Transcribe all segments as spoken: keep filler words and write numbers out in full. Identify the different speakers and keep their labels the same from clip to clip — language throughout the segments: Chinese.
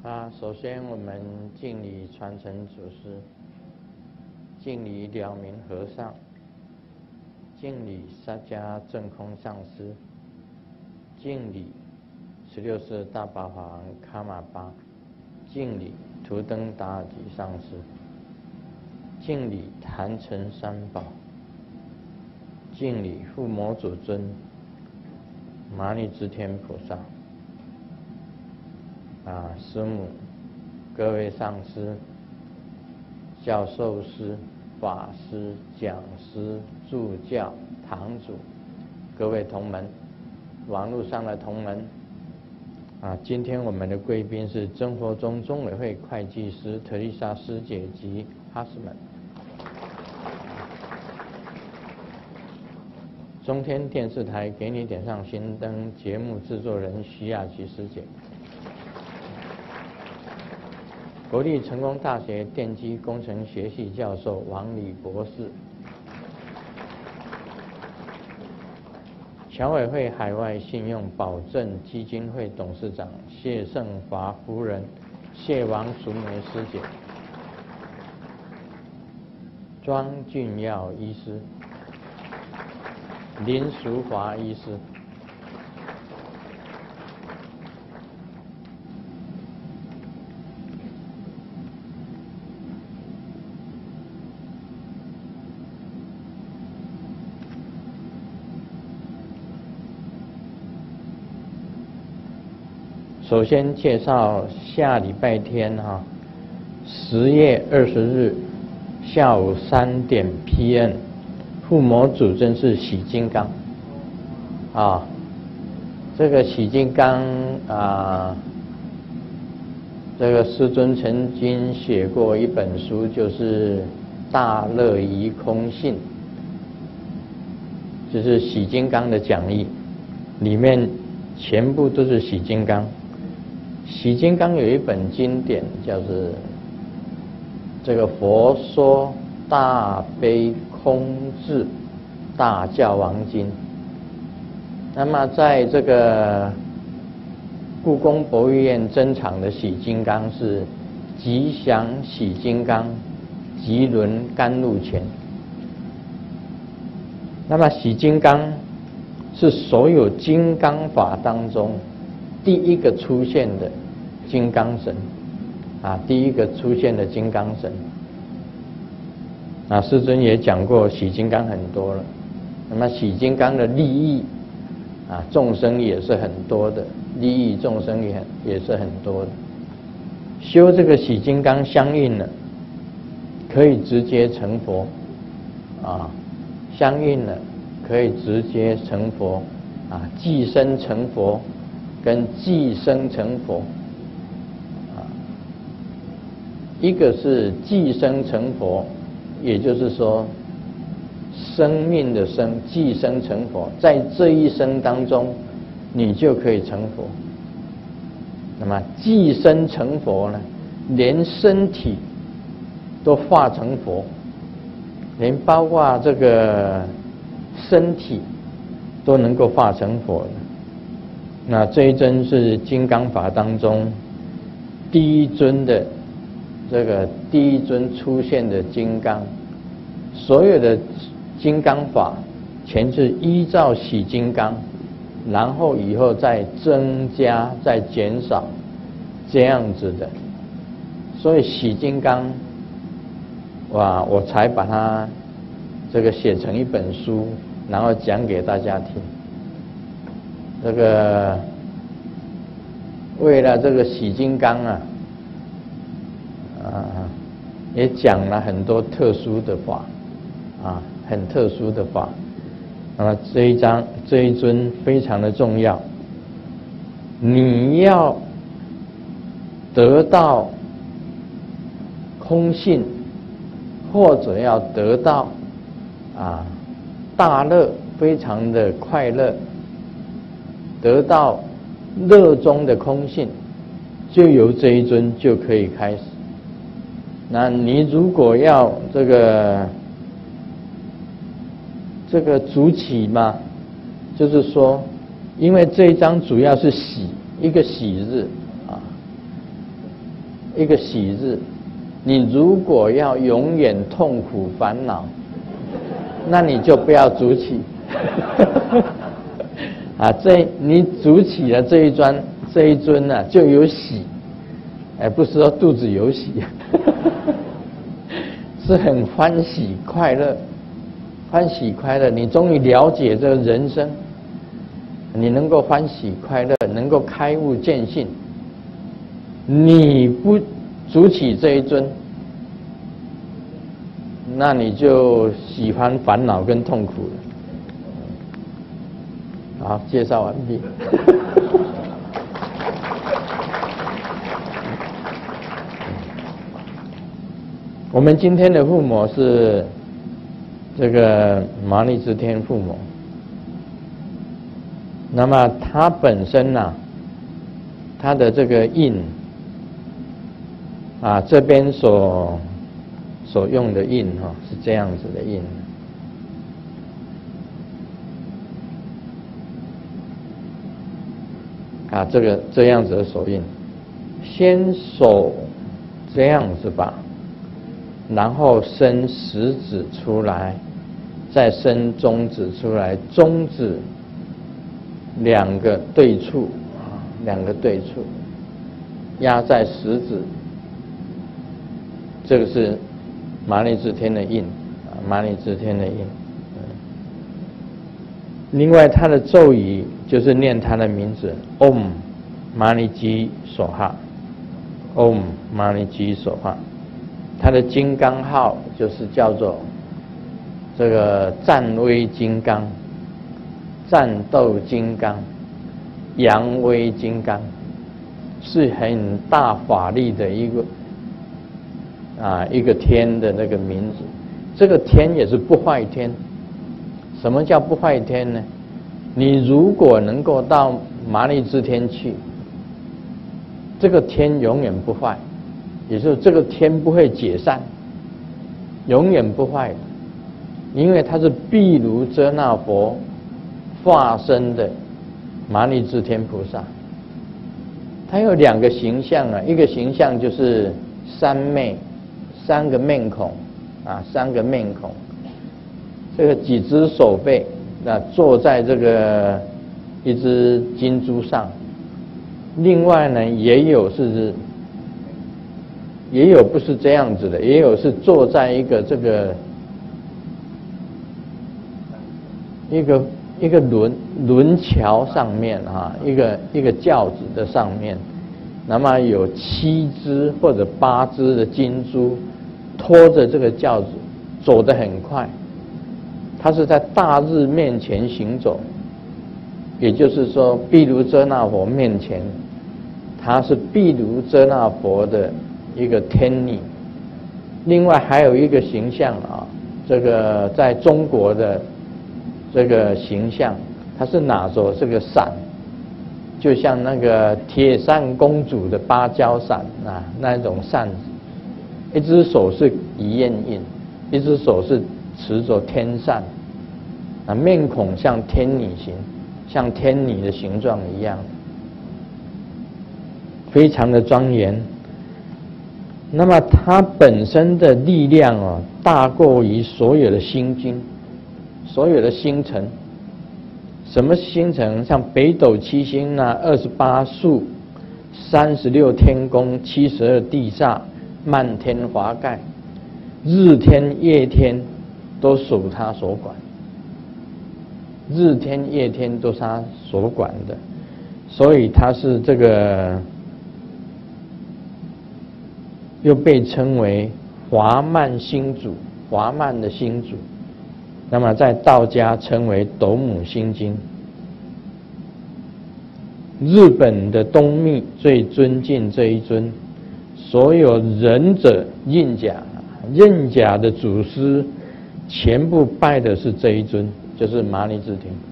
Speaker 1: 啊，首先我们敬礼传承祖师，敬礼了明和尚，敬礼沙迦正空上师，敬礼十六世大宝法王卡玛巴，敬礼图登达尔吉上师，敬礼坛城三宝，敬礼护摩祖尊、麻利支天菩萨。啊，师母、各位上师、教授师、法师、讲师、助教、堂主，各位同门，网络上的同门。啊，今天我们的贵宾是真佛宗中委会会计师特丽莎师姐及哈斯们。中天电视台给你点上心灯节目制作人徐雅琪师姐。国立成功大学电机工程学系教授王礼博士，侨委会海外信用保证基金会董事长谢胜华夫人谢王淑梅师姐，庄俊耀医师，林淑华医师。首先介绍下礼拜天哈，十月二十日下午三点 P M， 护摩祖尊是喜金刚，啊，这个喜金刚啊，这个师尊曾经写过一本书，就是《大乐仪空性》，就是喜金刚的讲义，里面全部都是喜金刚。喜金刚有一本经典，叫做这个《佛说大悲空智大教王经》。那么在这个故宫博物院珍藏的喜金刚是吉祥喜金刚吉轮甘露拳。那么喜金刚是所有金刚法当中第一个出现的金刚神，啊，第一个出现的金刚神。啊，师尊也讲过喜金刚很多了。那么喜金刚的利益，啊，众生也是很多的，利益众生也也是很多的。修这个喜金刚相应了，可以直接成佛，啊，相应了可以直接成佛，啊，寄生成佛跟寄生成佛。一个是寄生成佛，也就是说生命的生，寄生成佛，在这一生当中你就可以成佛。那么寄生成佛呢，连身体都化成佛，连包括这个身体都能够化成佛的。那这一尊是金刚法当中第一尊的这个第一尊出现的金刚，所有的金刚法全是依照喜金刚，然后以后再增加再减少这样子的，所以喜金刚，哇，我才把它这个写成一本书，然后讲给大家听。这个为了这个喜金刚啊。啊，也讲了很多特殊的法，啊，很特殊的法。那么这一章这一尊非常的重要，你要得到空性，或者要得到啊大乐，非常的快乐，得到乐中的空性，就由这一尊就可以开始。那你如果要这个这个主起嘛，就是说，因为这一章主要是喜，一个喜日啊， 一个喜日。你如果要永远痛苦烦恼，那你就不要煮起。啊，这你煮起了这一尊这一尊呢、啊，就有喜，哎，不是说肚子有喜，是很欢喜快乐，欢喜快乐。你终于了解这个人生，你能够欢喜快乐，能够开悟见性。你不煮起这一尊，那你就喜欢烦恼跟痛苦了。好，介绍完毕。我们今天的父母是这个麻利支天父母。那么他本身呢、啊，他的这个印啊，这边所所用的印哈、哦，是这样子的印。啊，这个这样子的手印，先手这样子吧，然后伸食指出来，再伸中指出来，中指两个对处啊，两个对处压在食指，这个是麻利支天的印啊，麻利支天的印。另外，他的咒语就是念他的名字 Om Mani Ji Soha Om Mani Ji Soha。他的金刚号就是叫做这个战威金刚、战斗金刚、扬威金刚，是很大法力的一个啊一个天的那个名字。这个天也是不坏天。什么叫不坏天呢？你如果能够到麻利支天去，这个天永远不坏，也就是这个天不会解散，永远不坏的，因为它是毗卢遮那佛化身的麻利支天菩萨。它有两个形象啊，一个形象就是三昧，三个面孔啊，三个面孔。这个几只手背，那坐在这个一只金珠上。另外呢，也有是，也有不是这样子的，也有是坐在一个这个一个一个轮轮桥上面啊，一个一个轿子的上面，那么有七只或者八只的金珠拖着这个轿子，走得很快。他是在大日面前行走，也就是说，毗卢遮那佛面前，他是毗卢遮那佛的一个天女。另外还有一个形象啊，这个在中国的这个形象，他是拿着这个伞，就像那个铁扇公主的芭蕉伞啊，那种扇子，一只手是一焰印，一只手是持着天扇，啊，面孔像天女形，像天女的形状一样，非常的庄严。那么它本身的力量啊，大过于所有的星君，所有的星辰。什么星辰？像北斗七星啊，二十八宿、三十六天宫、七十二地煞、漫天华盖，日天夜天都属他所管，日天夜天都是他所管的，所以他是这个又被称为华曼星主，华曼的星主。那么在道家称为斗母心经。日本的东密最尊敬这一尊，所有忍者印甲印甲的祖师全部拜的是这一尊，就是麻利支天。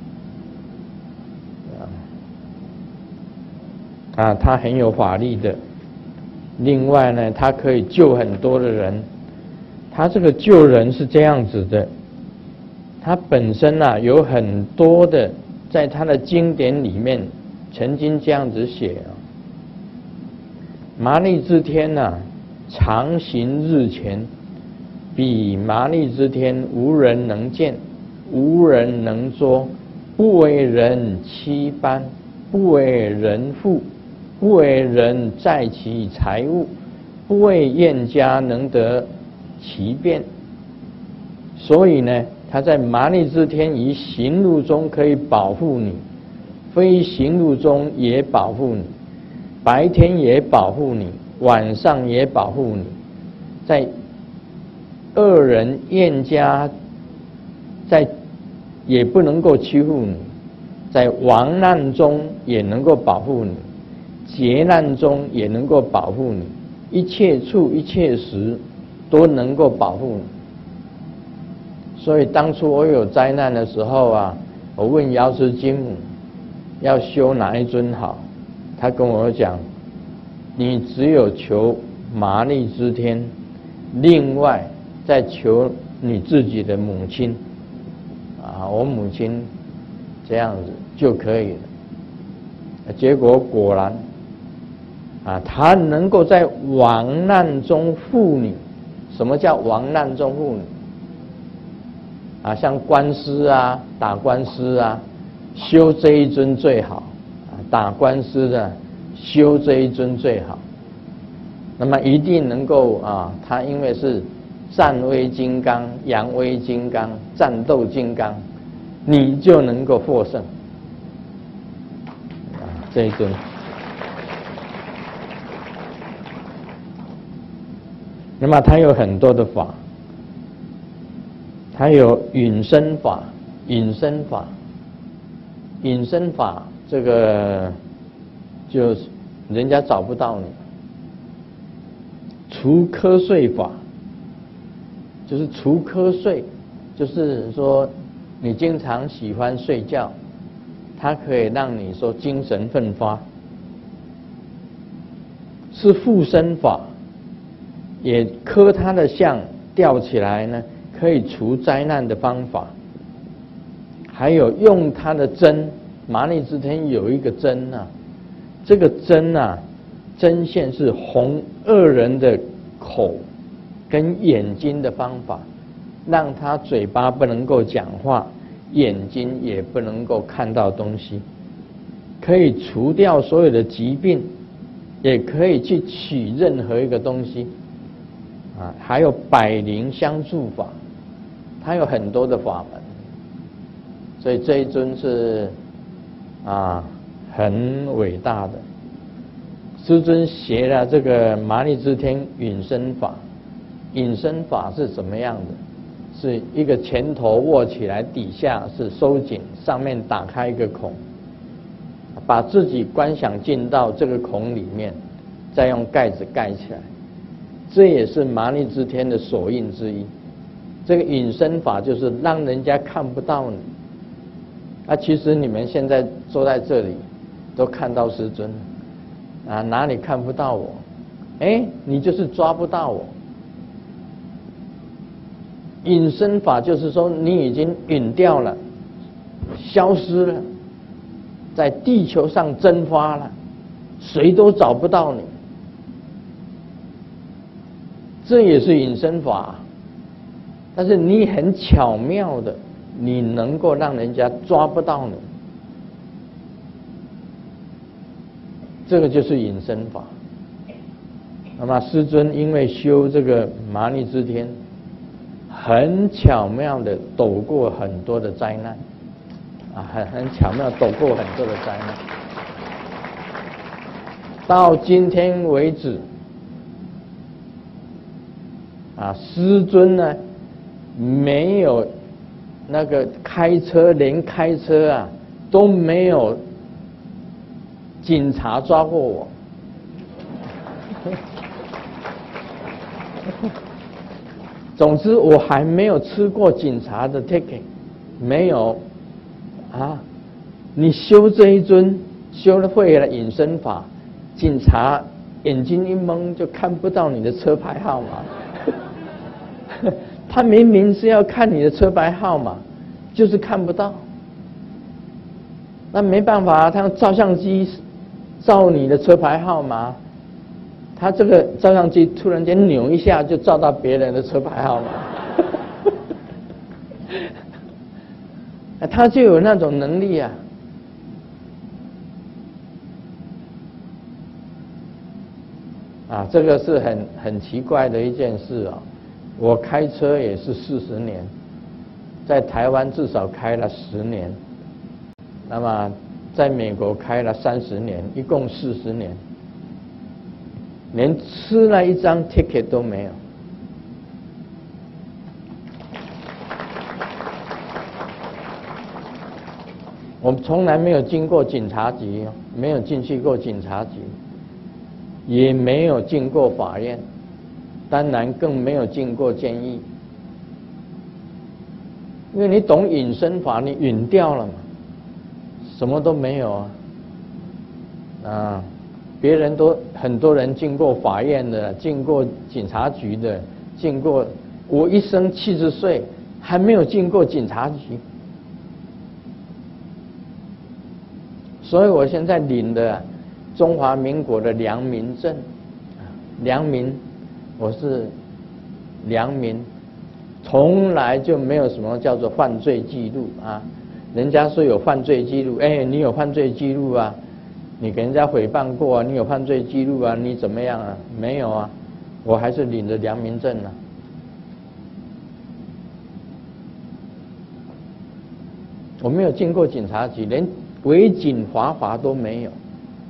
Speaker 1: 啊，他很有法力的。另外呢，他可以救很多的人。他这个救人是这样子的，他本身啊有很多的，在他的经典里面曾经这样子写啊： 麻利之天呐、啊，常行日前，彼麻利之天，无人能见，无人能捉，不为人欺班，不为人负，不为人载其财物，不为燕家能得其便。所以呢，他在麻利之天于行路中可以保护你，非行路中也保护你，白天也保护你，晚上也保护你，在恶人燕家在也不能够欺负你，在亡难中也能够保护你，劫难中也能够保护你，一切处一切时都能够保护你。所以当初我有灾难的时候啊，我问瑶池金母要修哪一尊好，他跟我讲，你只有求麻利之天，另外再求你自己的母亲啊，我母亲这样子就可以了。结果果然啊，他能够在亡难中护你。什么叫亡难中护你？啊，像官司啊，打官司啊，修这一尊最好啊，打官司的修这一尊最好。那么一定能够啊，他因为是战威金刚、扬威金刚、战斗金刚，你就能够获胜啊，这一尊。那么它有很多的法，它有隐身法、隐身法、隐身法，这个就是人家找不到你。除瞌睡法，就是除瞌睡，就是说你经常喜欢睡觉，它可以让你说精神奋发。是附身法。也刻他的像吊起来呢，可以除灾难的方法。还有用他的针，麻利之天有一个针啊，这个针啊，针线是红恶人的口跟眼睛的方法，让他嘴巴不能够讲话，眼睛也不能够看到东西，可以除掉所有的疾病，也可以去取任何一个东西。啊，还有百灵相助法，它有很多的法门，所以这一尊是啊很伟大的。师尊学了这个麻利之天隐身法，隐身法是怎么样的？是一个拳头握起来，底下是收紧，上面打开一个孔，把自己观想进到这个孔里面，再用盖子盖起来。这也是麻利之天的手印之一。这个隐身法就是让人家看不到你。啊，其实你们现在坐在这里，都看到师尊，啊，哪里看不到我？哎，你就是抓不到我。隐身法就是说你已经隐掉了，消失了，在地球上蒸发了，谁都找不到你。这也是隐身法，但是你很巧妙的，你能够让人家抓不到你，这个就是隐身法。那么师尊因为修这个麻利之天，很巧妙的躲过很多的灾难，啊，很很巧妙躲过很多的灾难，到今天为止。啊，师尊呢，没有那个开车，连开车啊都没有警察抓过我。总之，我还没有吃过警察的 ticket， 没有啊。你修这一尊，修了会了隐身法，警察眼睛一蒙就看不到你的车牌号码。他明明是要看你的车牌号码，就是看不到。那没办法，他用照相机照你的车牌号码， 他这个照相机突然间扭一下，就照到别人的车牌号码，他就有那种能力啊。啊，这个是很很奇怪的一件事啊！我开车也是四十年，在台湾至少开了十年，那么在美国开了三十年，一共四十年，连吃了一张 ticket 都没有。我们从来没有经过警察局，没有进去过警察局。也没有进过法院，当然更没有进过监狱，因为你懂隐身法，你隐掉了嘛，什么都没有啊。啊，别人都很多人进过法院的，进过警察局的，进过，我一生七十岁还没有进过警察局，所以我现在领的中华民国的良民证，良民，我是良民，从来就没有什么叫做犯罪记录啊。人家说有犯罪记录，哎，你有犯罪记录啊？你给人家诽谤过啊？你有犯罪记录啊？你怎么样啊？没有啊，我还是领着良民证啊。我没有进过警察局，连违警罚罚都没有。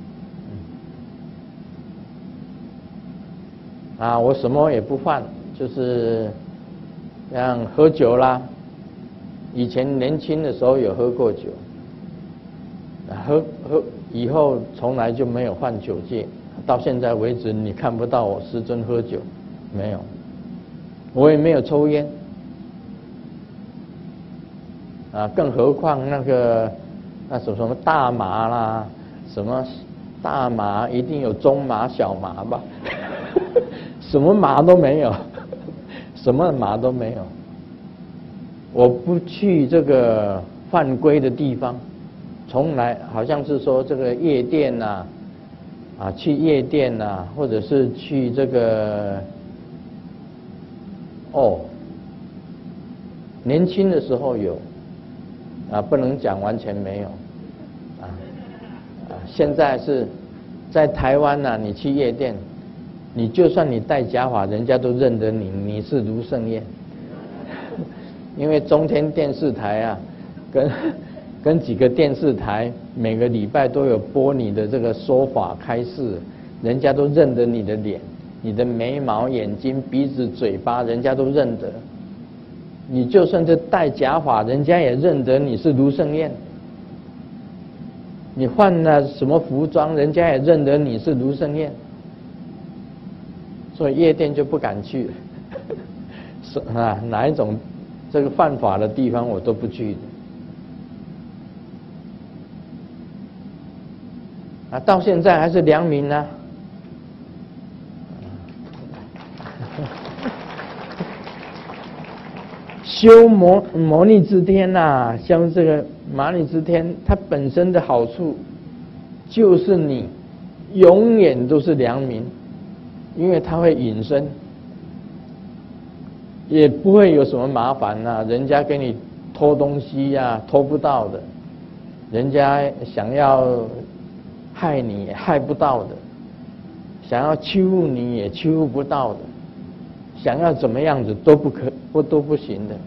Speaker 1: 啊，我什么也不犯，就是像喝酒啦。以前年轻的时候有喝过酒，喝喝以后从来就没有犯酒戒，到现在为止你看不到我师尊喝酒，没有，我也没有抽烟，啊，更何况那个那什么什么大麻啦，什么大麻一定有中麻小麻吧。什么麻都没有，什么麻都没有。我不去这个犯规的地方，从来好像是说这个夜店呐、啊，啊，去夜店呐、啊，或者是去这个，哦，年轻的时候有，啊，不能讲完全没有，啊，啊，现在是在台湾呐、啊，你去夜店。你就算你戴假发，人家都认得你，你是卢胜彦。因为中天电视台啊，跟跟几个电视台每个礼拜都有播你的这个说法开示，人家都认得你的脸，你的眉毛、眼睛、鼻子、嘴巴，人家都认得。你就算是戴假发，人家也认得你是卢胜彦。你换了什么服装，人家也认得你是卢胜彦。所以夜店就不敢去了，是啊，哪一种这个犯法的地方我都不去的。啊，到现在还是良民啊。修摩摩尼之天呐、啊，像这个摩尼之天，它本身的好处就是你永远都是良民。因为它会隐身，也不会有什么麻烦呐、啊。人家给你偷东西呀、啊，偷不到的；人家想要害你，也害不到的；想要欺负你，也欺负不到的；想要怎么样子都不可，不都不行的。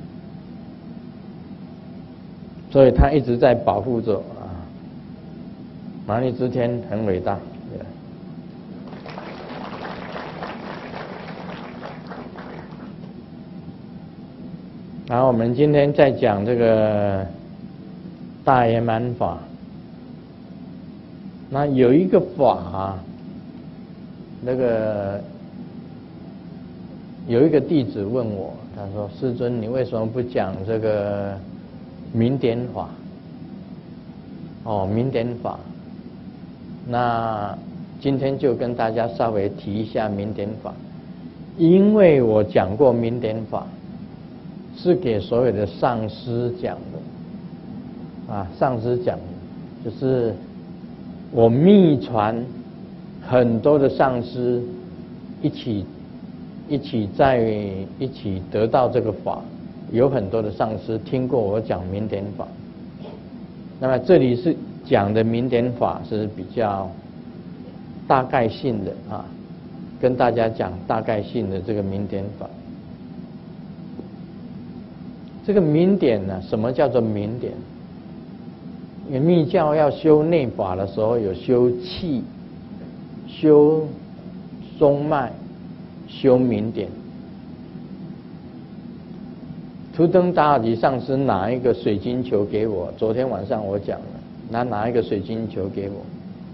Speaker 1: 所以他一直在保护着啊。摩尼之天很伟大。然后我们今天在讲这个大圆满法，那有一个法、啊，那个有一个弟子问我，他说：“师尊，你为什么不讲这个明点法？”哦，明点法。那今天就跟大家稍微提一下明点法，因为我讲过明点法。是给所有的上师讲的，啊，上师讲的，就是我密传很多的上师一起一起在一起得到这个法，有很多的上师听过我讲明点法。那么这里是讲的明点法是比较大概性的啊，跟大家讲大概性的这个明点法。这个明点呢，什么叫做明点？因为密教要修内法的时候，有修气、修中脉、修明点。图登达尔吉上师拿一个水晶球给我，昨天晚上我讲了，他拿一个水晶球给我，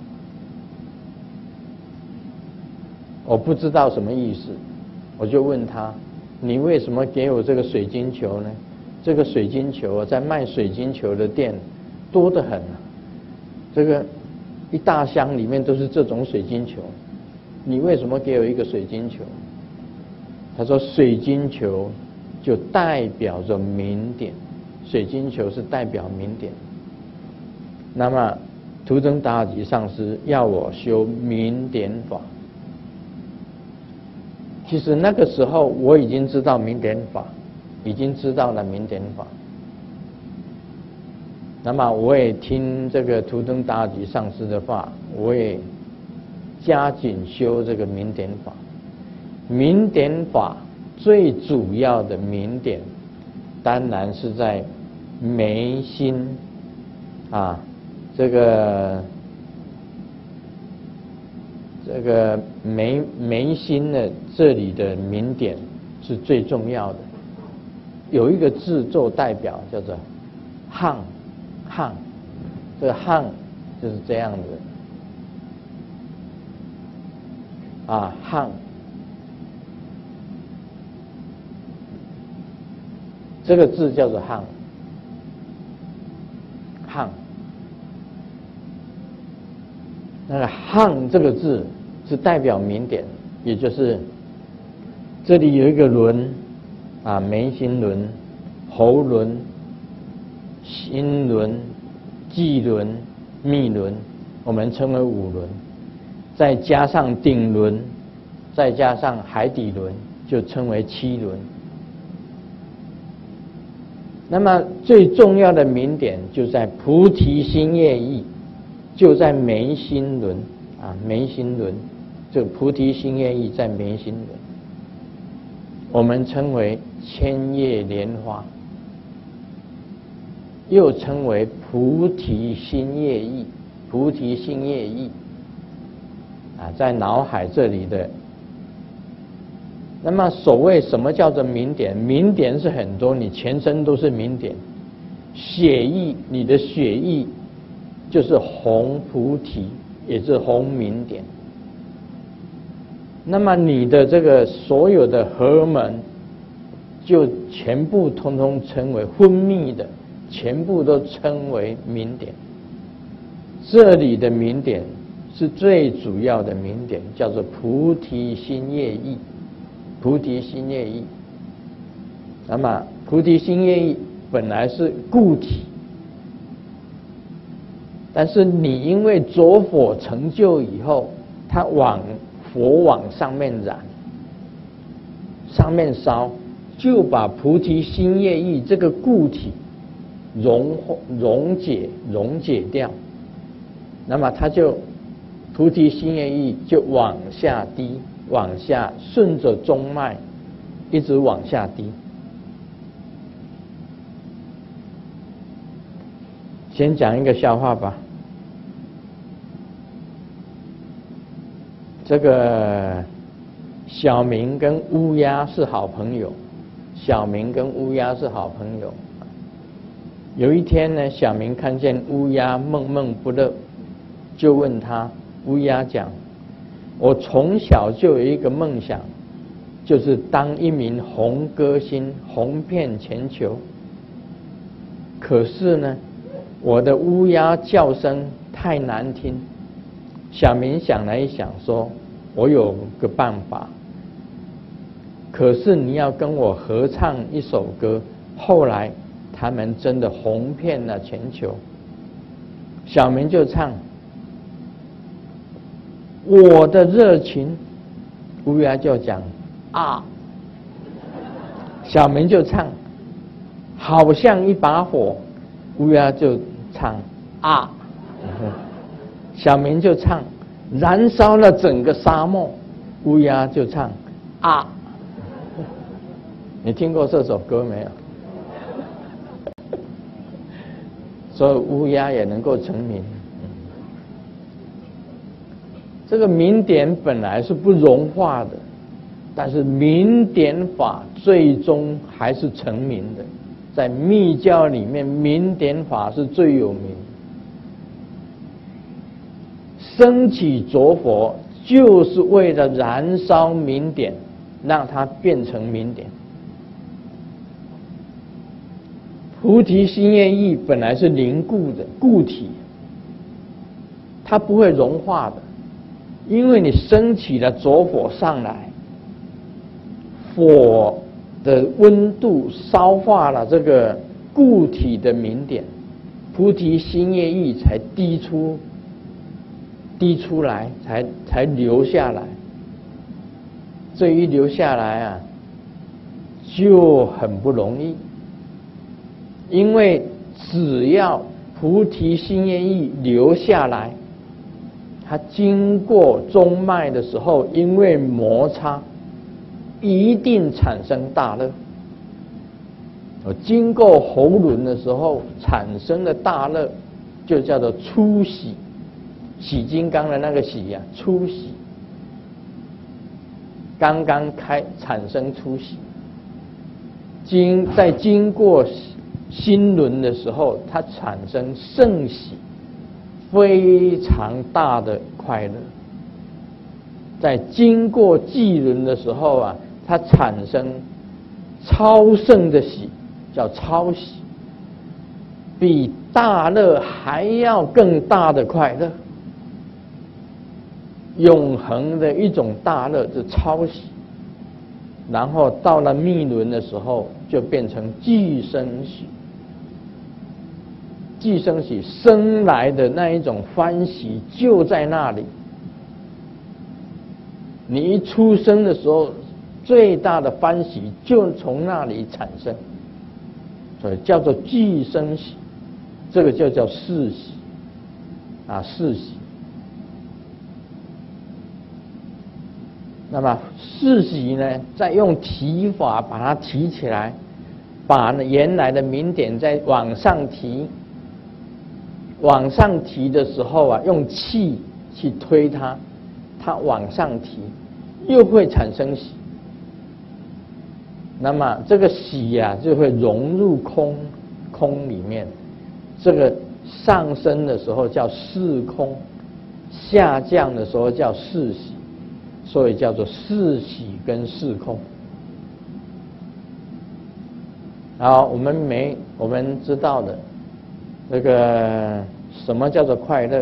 Speaker 1: 我不知道什么意思，我就问他：你为什么给我这个水晶球呢？这个水晶球在卖水晶球的店多得很啊，这个一大箱里面都是这种水晶球，你为什么给我一个水晶球？他说水晶球就代表着明点，水晶球是代表明点。那么图登达尔吉上师要我修明点法，其实那个时候我已经知道明点法，已经知道了明点法。那么我也听这个图登达尔吉上师的话，我也加紧修这个明点法。明点法最主要的明点，当然是在眉心啊，这个这个眉眉心的这里的明点是最重要的。有一个字做代表，叫做汉汉，这个汉就是这样的啊，汉。这个字叫做汉，汉。那个汉这个字是代表明点，也就是这里有一个轮啊，眉心轮、喉轮、心轮、际轮、密轮，我们称为五轮，再加上顶轮，再加上海底轮，就称为七轮。那么最重要的明点就在菩提心业意，就在眉心轮啊，眉心轮，这个菩提心业意在眉心轮，我们称为千叶莲花，又称为菩提心业意，菩提心业意啊，在脑海这里的。那么所谓什么叫做明点？明点是很多，你全身都是明点。血液，你的血液就是红菩提，也是红明点。那么你的这个所有的荷尔蒙，就全部通通称为分泌的，全部都称为明点。这里的明点是最主要的明点，叫做菩提心业意。菩提心业意，那么菩提心业意本来是固体，但是你因为着火成就以后，它往火往上面燃，上面烧，就把菩提心业意这个固体溶溶解溶解掉，那么它就菩提心业意就往下滴。往下顺着中脉一直往下滴。先讲一个笑话吧。这个小明跟乌鸦是好朋友，小明跟乌鸦是好朋友。有一天呢，小明看见乌鸦闷闷不乐，就问他，乌鸦讲，我从小就有一个梦想，就是当一名红歌星，红遍全球。可是呢，我的乌鸦叫声太难听。小明想了一想，说：“我有个办法。可是你要跟我合唱一首歌。”后来他们真的红遍了全球。小明就唱。我的热情乌鸦就讲啊，小明就唱，好像一把火，乌鸦就唱啊，小明就唱，燃烧了整个沙漠，乌鸦就唱啊。你听过这首歌没有？所以乌鸦也能够成名。这个明点本来是不融化的，但是明点法最终还是成名的。在密教里面，明点法是最有名。升起着火就是为了燃烧明点，让它变成明点。菩提心愿意本来是凝固的固体，它不会融化的，因为你升起了着火上来，火的温度烧化了这个固体的明点，菩提心愿意才滴出滴出来，才才流下来。这一流下来啊，就很不容易。因为只要菩提心愿意流下来，它经过中脉的时候，因为摩擦，一定产生大乐。我经过喉轮的时候产生的大乐，就叫做初喜，喜金刚的那个喜呀、啊，初喜，刚刚开产生初喜，经在经过心轮的时候，它产生圣喜，非常大的快乐。在经过际轮的时候啊，它产生超胜的喜，叫超喜，比大乐还要更大的快乐，永恒的一种大乐是超喜。然后到了密轮的时候，就变成俱生喜。俱生喜生来的那一种欢喜就在那里。你一出生的时候，最大的欢喜就从那里产生，所以叫做俱生喜，这个就叫世喜啊，世喜。那么世喜呢，再用提法把它提起来，把原来的明点再往上提。往上提的时候啊，用气去推它，它往上提，又会产生喜。那么这个喜呀、啊，就会融入空空里面。这个上升的时候叫世空，下降的时候叫世喜，所以叫做世喜跟世空。好，我们没我们知道的。这个什么叫做快乐？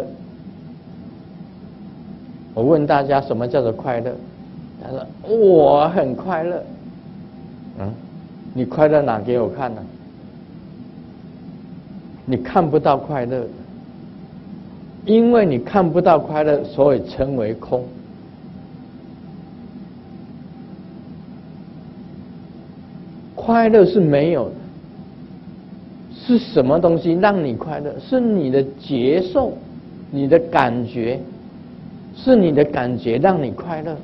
Speaker 1: 我问大家什么叫做快乐？他说我很快乐。嗯，你快乐哪给我看呢、啊？你看不到快乐，因为你看不到快乐，所以称为空。快乐是没有的。是什么东西让你快乐？是你的觉受，你的感觉，是你的感觉让你快乐。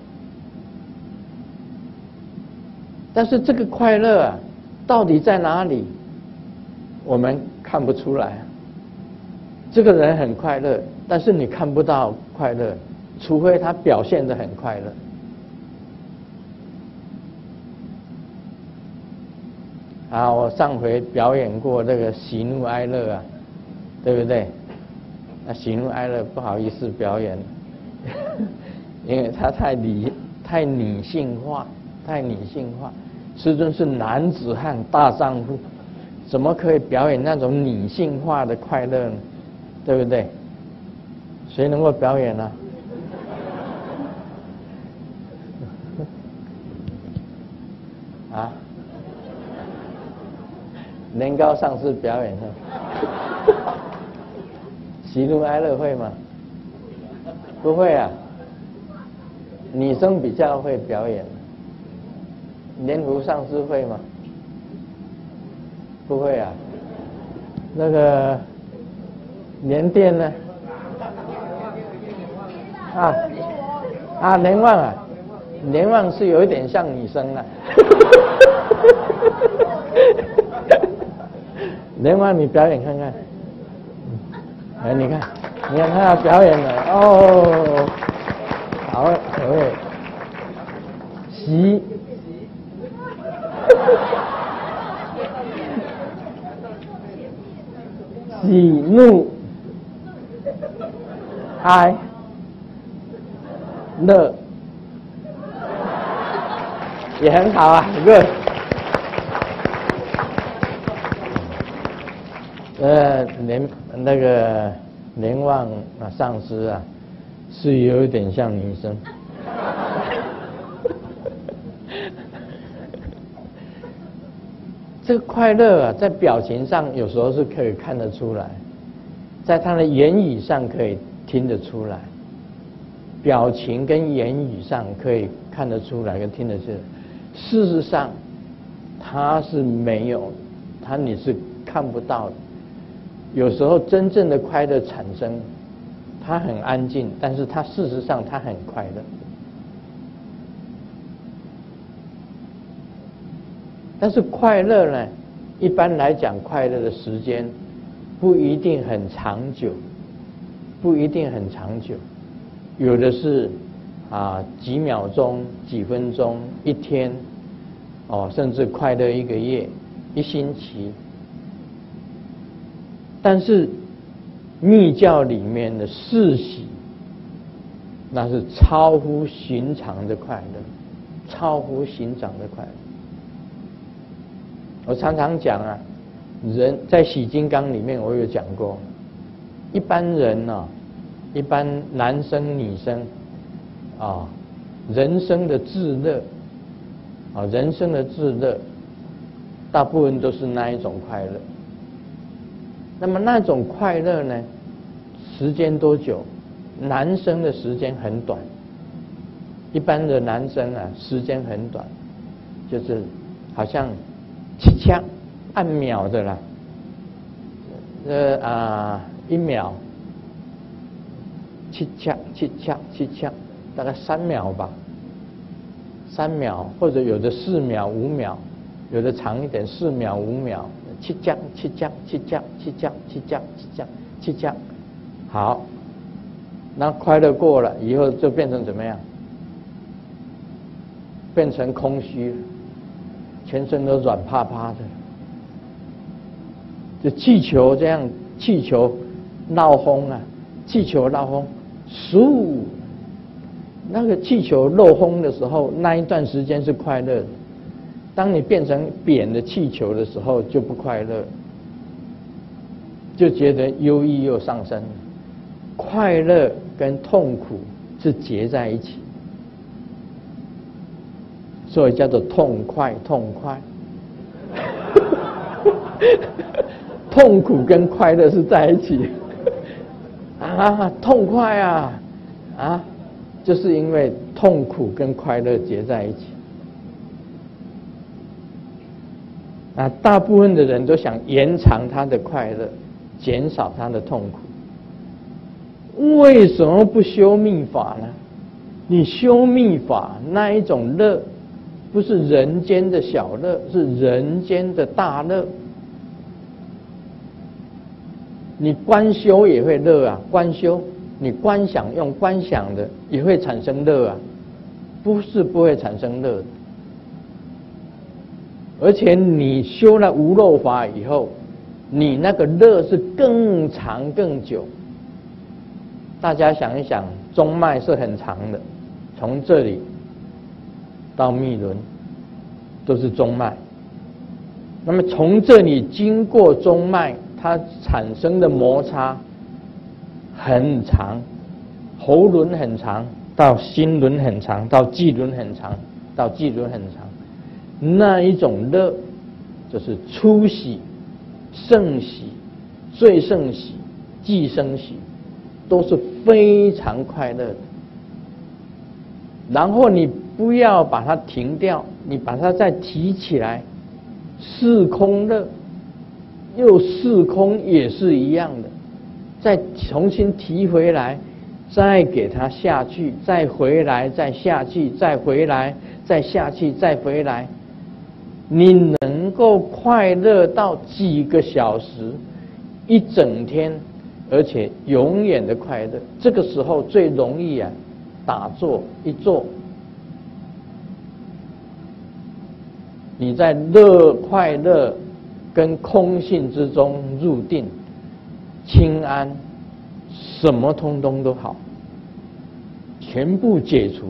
Speaker 1: 但是这个快乐啊，到底在哪里？我们看不出来。这个人很快乐，但是你看不到快乐，除非他表现得很快乐。啊，我上回表演过这个喜怒哀乐啊，对不对？那喜怒哀乐不好意思表演，因为它太理太女性化，太女性化。师尊是男子汉大丈夫，怎么可以表演那种女性化的快乐呢？对不对？谁能够表演呢、啊？啊？年糕上市表演的，喜怒哀乐会吗？不会啊。 女生比较会表演，莲湖上师会吗？不会啊。那个莲殿呢？啊啊，莲旺啊，莲旺是有一点像女生啊。莲旺，你表演看看。哎，你看，你看他表演了哦，好，可以。喜，喜怒哀乐，也很好啊 ，good。呃，莲那个莲旺啊，上师啊，是有一点像女生。这个快乐啊，在表情上有时候是可以看得出来，在他的言语上可以听得出来，表情跟言语上可以看得出来跟听得出来。事实上，他是没有，他你是看不到的。有时候真正的快乐产生，他很安静，但是他事实上他很快乐。但是快乐呢，一般来讲，快乐的时间不一定很长久，不一定很长久，有的是啊几秒钟、几分钟、一天，哦，甚至快乐一个月、一星期。但是密教里面的世喜，那是超乎寻常的快乐，超乎寻常的快乐。我常常讲啊，人在《喜金刚》里面我有讲过，一般人呢、啊，一般男生女生啊，人生的至乐啊，人生的至乐，大部分都是那一种快乐。那么那种快乐呢，时间多久？男生的时间很短，一般的男生啊，时间很短，就是好像七枪按秒的啦，呃啊一秒七枪七枪七枪，大概三秒吧，三秒或者有的四秒五秒，有的长一点四秒五秒，七枪七枪七枪七枪七枪七枪七枪，好，那快乐过了以后就变成怎么样？变成空虚了。全身都软趴趴的，就气球这样，气球闹风啊，气球闹风，嗖，那个气球漏风的时候，那一段时间是快乐的。当你变成扁的气球的时候，就不快乐，就觉得忧郁又上升。快乐跟痛苦是结在一起。所以叫做痛快，痛快。痛苦跟快乐是在一起啊，痛快啊啊，就是因为痛苦跟快乐结在一起。啊，大部分的人都想延长他的快乐，减少他的痛苦。为什么不修密法呢？你修密法那一种乐，不是人间的小乐，是人间的大乐。你观修也会乐啊，观修，你观想用观想的也会产生乐啊，不是不会产生乐的。而且你修了无漏法以后，你那个乐是更长更久。大家想一想，中脉是很长的，从这里到密轮都是中脉，那么从这里经过中脉，它产生的摩擦很长，喉轮很长，到心轮很长，到际轮很长，到际轮很长。那一种乐就是初喜、胜喜、最胜喜、既生喜，都是非常快乐的。 然后你不要把它停掉，你把它再提起来，四空乐，又四空也是一样的，再重新提回来，再给它下去，再回来，再下去，再回来，再下去，再回来，你能够快乐到几个小时，一整天，而且永远的快乐。这个时候最容易啊，打坐一坐，你在乐快乐跟空性之中入定，清安，什么通通都好，全部解除。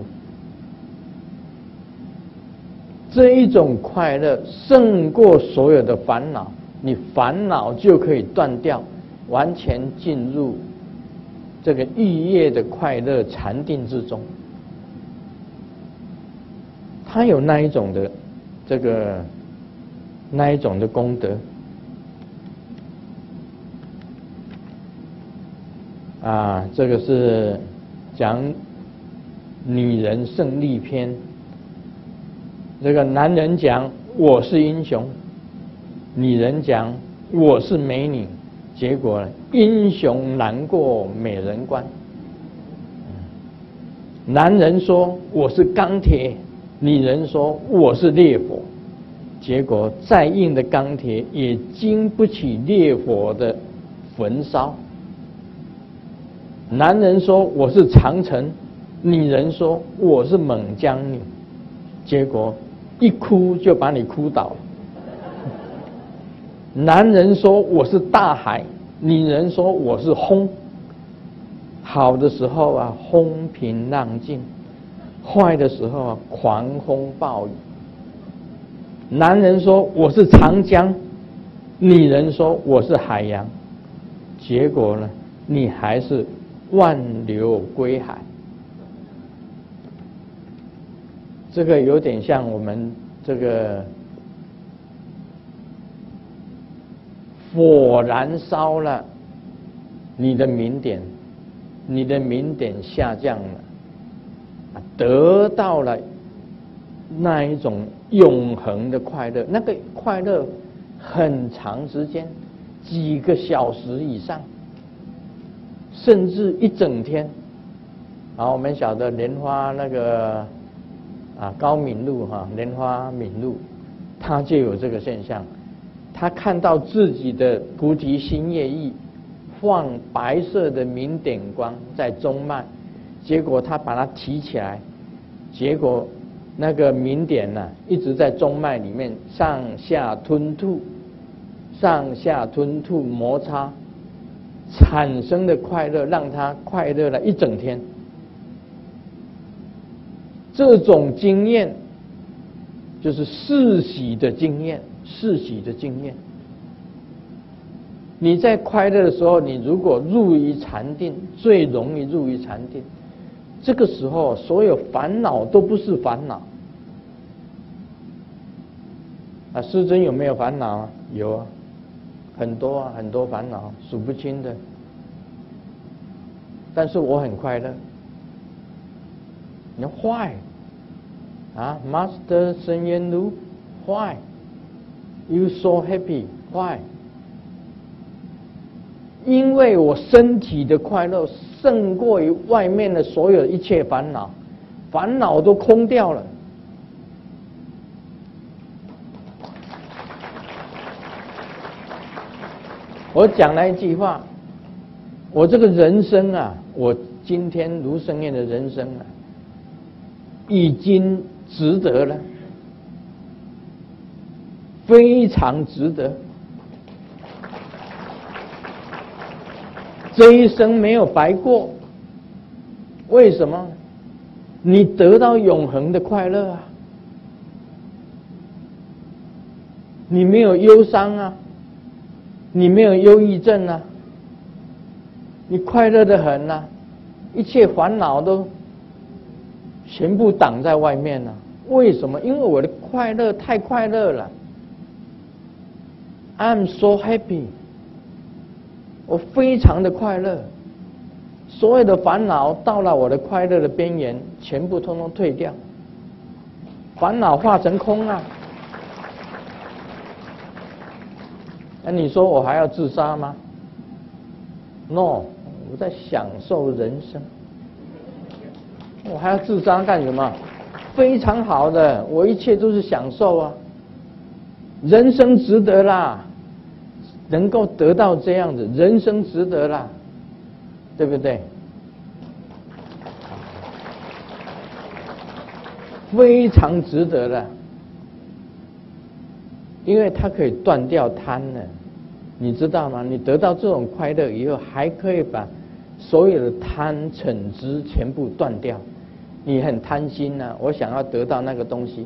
Speaker 1: 这一种快乐胜过所有的烦恼，你烦恼就可以断掉，完全进入这个欲业的快乐禅定之中。它有那一种的这个那一种的功德啊，这个是讲女人胜利篇。这个男人讲我是英雄，女人讲我是美女，结果呢，英雄难过美人关。男人说我是钢铁，女人说我是烈火，结果再硬的钢铁也经不起烈火的焚烧。男人说我是长城，女人说我是猛将女，结果一哭就把你哭倒了。男人说我是大海，女人说我是风。好的时候啊，风平浪静；坏的时候啊，狂风暴雨。男人说我是长江，女人说我是海洋，结果呢，你还是万流归海。这个有点像我们这个火燃烧了你的明点，你的明点下降了，得到了那一种永恒的快乐，那个快乐很长时间，几个小时以上，甚至一整天。然后我们晓得莲花那个啊，高敏露哈，莲花敏露，他就有这个现象。他看到自己的菩提心业意放白色的明点光在中脉，结果他把它提起来，结果那个明点呢、啊、一直在中脉里面上下吞吐，上下吞吐摩擦产生的快乐，让他快乐了一整天。这种经验就是世袭的经验，世袭的经验。你在快乐的时候，你如果入于禅定，最容易入于禅定。这个时候，所有烦恼都不是烦恼。啊，师尊有没有烦恼啊？有啊，很多啊，很多烦恼，数不清的。但是我很快乐。你说 why 啊 ，Master 深渊如 why you so happy why？ 因为我身体的快乐胜过于外面的所有一切烦恼，烦恼都空掉了。我讲了一句话，我这个人生啊，我今天卢胜彦的人生啊，已经值得了，非常值得。这一生没有白过，为什么？你得到永恒的快乐啊，你没有忧伤啊，你没有忧郁症啊，你快乐得很啊，一切烦恼都全部挡在外面了。为什么？因为我的快乐太快乐了。I'm so happy， 我非常的快乐， 所有的烦恼到了我的快乐的边缘，全部通通退掉，烦恼化成空啊！那你说我还要自杀吗 ？No， 我在享受人生，我还要自杀干什么？非常好的，我一切都是享受啊，人生值得啦，能够得到这样子，人生值得啦，对不对？非常值得的，因为它可以断掉贪呢，你知道吗？你得到这种快乐以后，还可以把所有的贪嗔痴全部断掉。你很贪心啊，我想要得到那个东西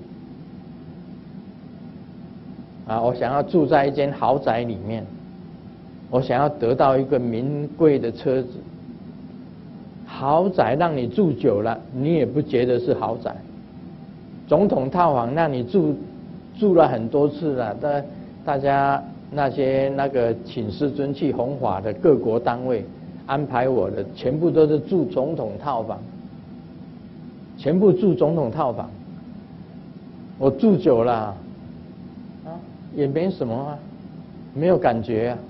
Speaker 1: 啊，我想要住在一间豪宅里面，我想要得到一个名贵的车子。豪宅让你住久了，你也不觉得是豪宅。总统套房让你住住了很多次了，大大家那些那个请师尊去弘法的各国单位安排我的，全部都是住总统套房，全部住总统套房。我住久了啊，也没什么啊，没有感觉啊。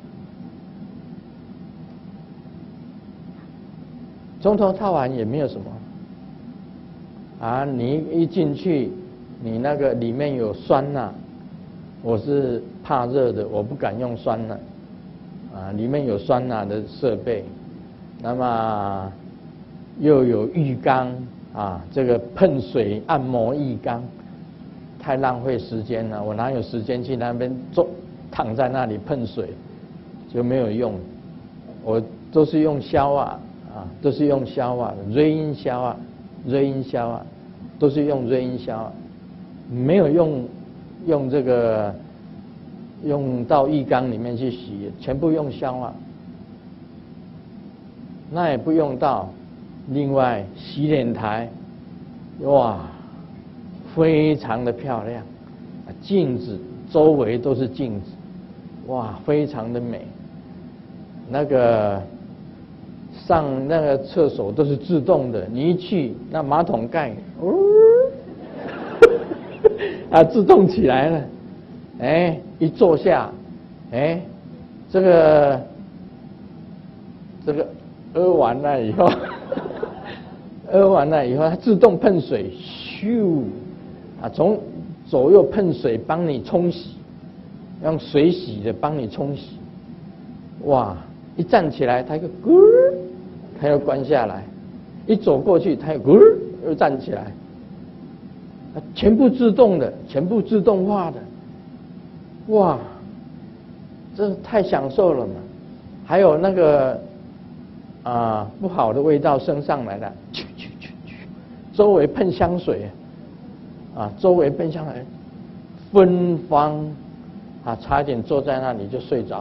Speaker 1: 总统套房也没有什么。啊，你一进去，你那个里面有酸钠，我是怕热的，我不敢用酸钠，啊，里面有酸钠的设备，那么又有浴缸啊，这个喷水按摩浴缸，太浪费时间了，我哪有时间去那边坐，躺在那里喷水，就没有用，我都是用消啊，啊，都是用消啊，瑞因消啊。瑞因消啊，都是用瑞因消啊，没有用用这个用到浴缸里面去洗，全部用消啊。那也不用到另外洗脸台，哇，非常的漂亮，镜子周围都是镜子，哇，非常的美。那个。上那个厕所都是自动的，你一去那马桶盖，哦，啊，自动起来了，哎，一坐下，哎，这个这个屙完了以后，屙完了以后，它自动喷水，咻，啊，从左右喷水帮你冲洗，用水洗的帮你冲洗，哇，一站起来，它就咕。它又关下来，一走过去，它又咕又站起来，全部自动的，全部自动化的，哇，这太享受了嘛！还有那个啊不好的味道升上来了，去去去去，周围喷香水，啊，周围喷香水，芬芳，啊，差点坐在那里就睡着。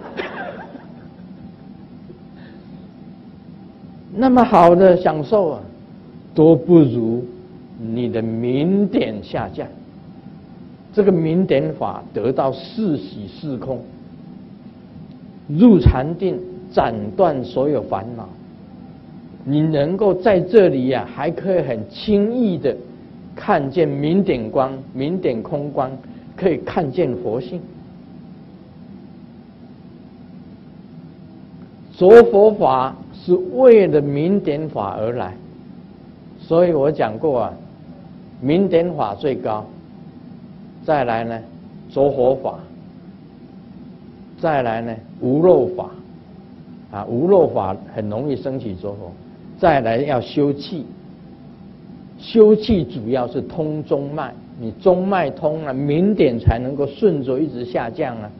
Speaker 1: 那么好的享受啊，都不如你的明点下降。这个明点法得到四喜四空，入禅定，斩断所有烦恼。你能够在这里呀、啊，还可以很轻易的看见明点光、明点空光，可以看见佛性。着佛法是为了明点法而来，所以我讲过啊，明点法最高，再来呢着佛法，再来呢无漏法，啊无漏法很容易升起着佛，再来要修气，修气主要是通中脉，你中脉通了，明点才能够顺着一直下降啊。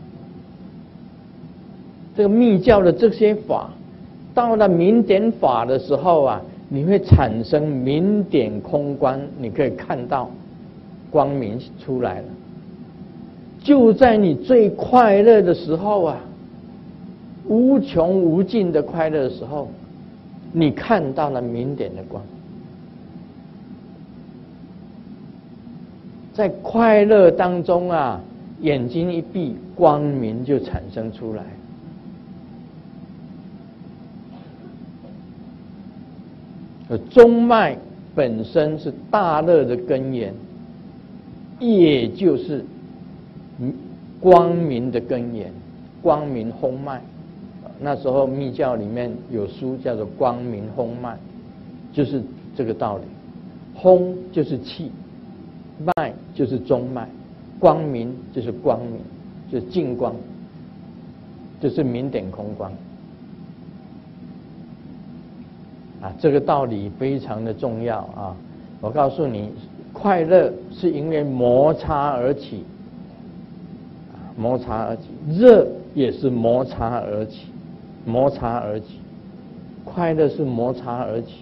Speaker 1: 这个密教的这些法，到了明点法的时候啊，你会产生明点空观，你可以看到光明出来了。就在你最快乐的时候啊，无穷无尽的快乐的时候，你看到了明点的光，在快乐当中啊，眼睛一闭，光明就产生出来。 中脉本身是大乐的根源，也就是光明的根源，光明轰脉。那时候密教里面有书叫做《光明轰脉》，就是这个道理。轰就是气，脉就是中脉，光明就是光明，就是净光，就是明点空光。啊，这个道理非常的重要啊！我告诉你，快乐是因为摩擦而起，摩擦而起；热也是摩擦而起，摩擦而起。快乐是摩擦而起，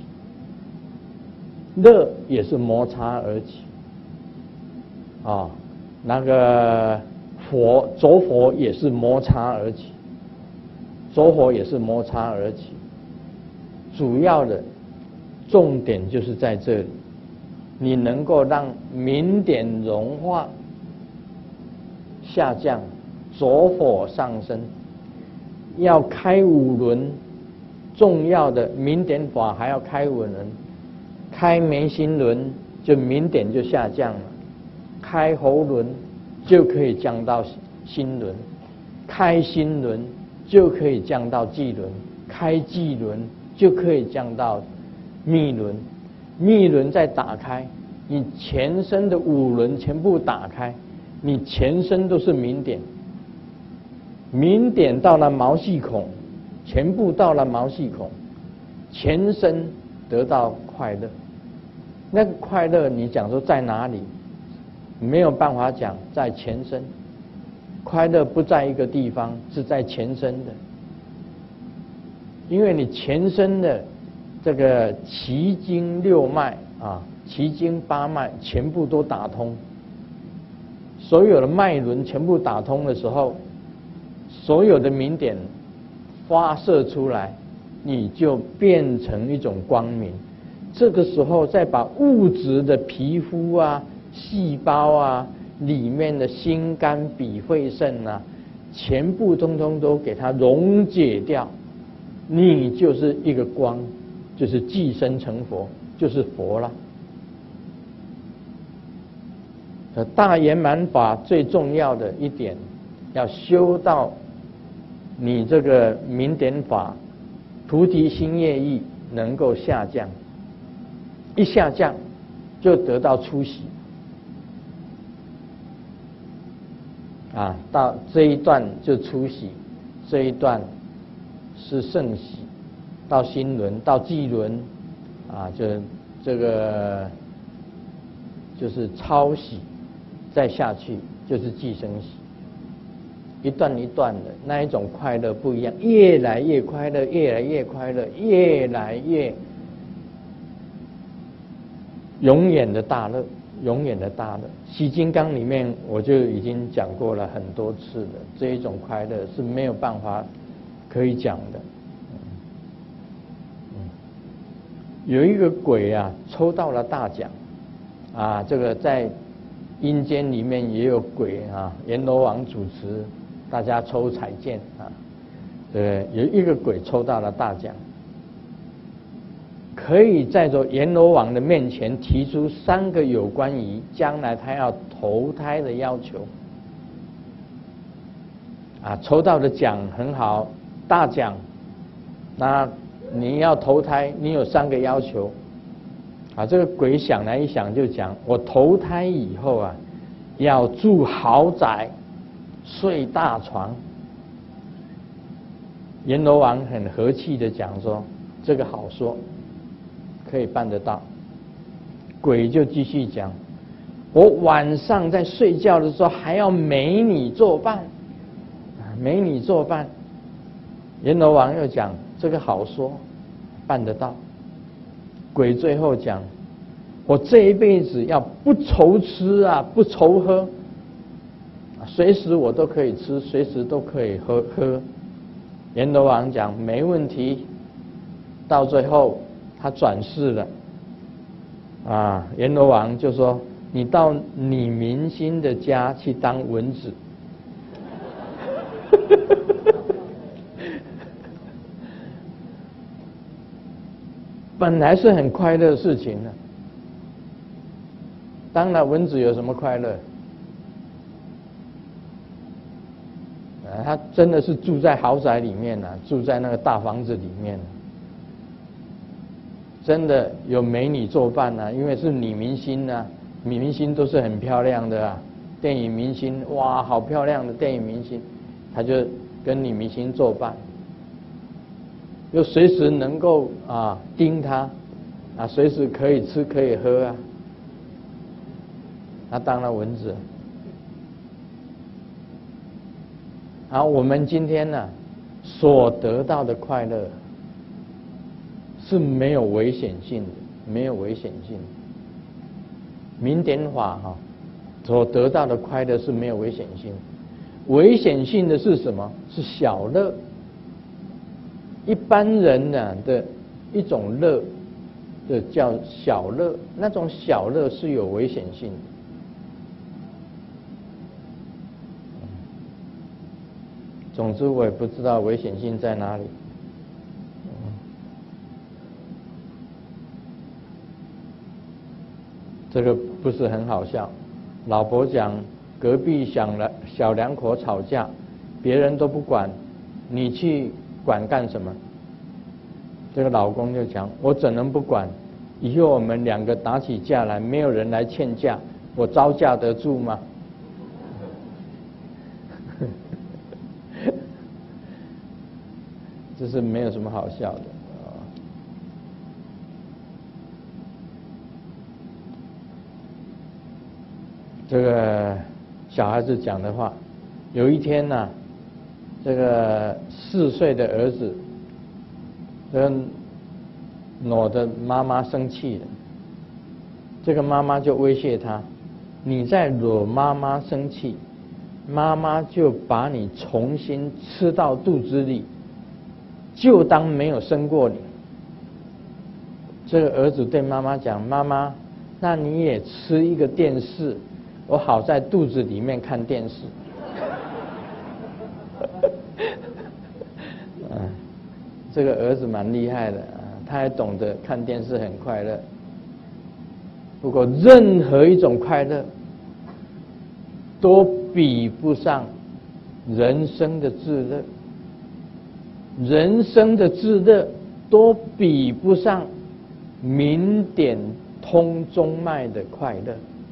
Speaker 1: 热也是摩擦而起。啊，那个火着火也是摩擦而起，着火也是摩擦而起。主要的重点就是在这里，你能够让明点融化下降，着火上升。要开五轮，重要的明点法还要开五轮，开眉心轮就明点就下降了，开喉轮就可以降到心轮，开心轮就可以降到际轮，开际轮就可以降到密轮，密轮再打开，你全身的五轮全部打开，你全身都是明点，明点到了毛细孔，全部到了毛细孔，全身得到快乐。那个快乐你讲说在哪里，没有办法讲，在全身。快乐不在一个地方，是在全身的。因为你全身的这个奇经六脉啊，奇经八脉全部都打通，所有的脉轮全部打通的时候，所有的明点发射出来，你就变成一种光明。这个时候再把物质的皮肤啊、细胞啊、里面的心肝脾肺肾啊，全部通通都给它溶解掉。你就是一个光，就是即身成佛，就是佛了。大圆满法最重要的一点，要修到你这个明点法，菩提心业意能够下降，一下降就得到出喜。啊，到这一段就出喜，这一段是圣喜，到心轮，到际轮，啊，就这个就是超喜，再下去就是即生喜，一段一段的那一种快乐不一样，越来越快乐，越来越快乐，越来越永远的大乐，永远的大乐。洗金刚里面我就已经讲过了很多次了，这一种快乐是没有办法可以讲的。嗯，有一个鬼啊，抽到了大奖啊，这个在阴间里面也有鬼啊，阎罗王主持大家抽彩券啊，对，有一个鬼抽到了大奖，可以在这阎罗王的面前提出三个有关于将来他要投胎的要求啊，抽到的奖很好，大奖，那你要投胎，你有三个要求啊。这个鬼想来一想就讲，我投胎以后啊，要住豪宅，睡大床。阎罗王很和气的讲说，这个好说，可以办得到。鬼就继续讲，我晚上在睡觉的时候还要美女作伴，美女作伴。阎罗王又讲，这个好说，办得到。鬼最后讲，我这一辈子要不愁吃啊，不愁喝，随时我都可以吃，随时都可以喝喝。阎罗王讲没问题。到最后他转世了啊，阎罗王就说，你到你明星的家去当蚊子。 本来是很快乐的事情呢。当然，蚊子有什么快乐？啊，他真的是住在豪宅里面啊，住在那个大房子里面，真的有美女作伴啊，因为是女明星啊，女明星都是很漂亮的啊，电影明星哇，好漂亮的电影明星，他就跟女明星作伴，又随时能够啊盯她，啊随时可以吃可以喝啊，那当然蚊子。好，我们今天呢、啊，所得到的快乐是没有危险性的，没有危险性的。明点法哈、啊，所得到的快乐是没有危险性的，危险性的是什么？是小乐。一般人呢、啊、的一种乐，的叫小乐，那种小乐是有危险性的。总之，我也不知道危险性在哪里。这个不是很好笑。老婆讲，隔壁小两小两口吵架，别人都不管，你去管干什么？这个老公就讲，我怎能不管？以后我们两个打起架来，没有人来劝架，我招架得住吗？这是没有什么好笑的啊。这个小孩子讲的话，有一天呢、啊，这个四岁的儿子跟惹得妈妈生气了，这个妈妈就威胁他：你再惹妈妈生气，妈妈就把你重新吃到肚子里。就当没有生过你。这个儿子对妈妈讲：妈妈，那你也吃一个电视，我好在肚子里面看电视。嗯，这个儿子蛮厉害的，他还懂得看电视很快乐。不过任何一种快乐都比不上人生的自乐。人生的自乐都比不上明点通中脉的快乐。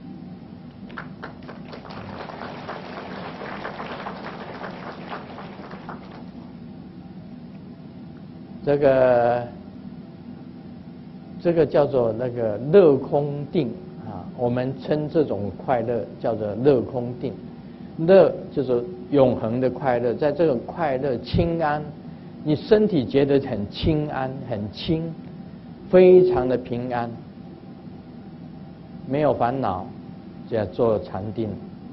Speaker 1: 这个这个叫做那个乐空定啊，我们称这种快乐叫做乐空定。乐就是永恒的快乐，在这种快乐清安。你身体觉得很清安，很轻，非常的平安，没有烦恼，这样做禅定，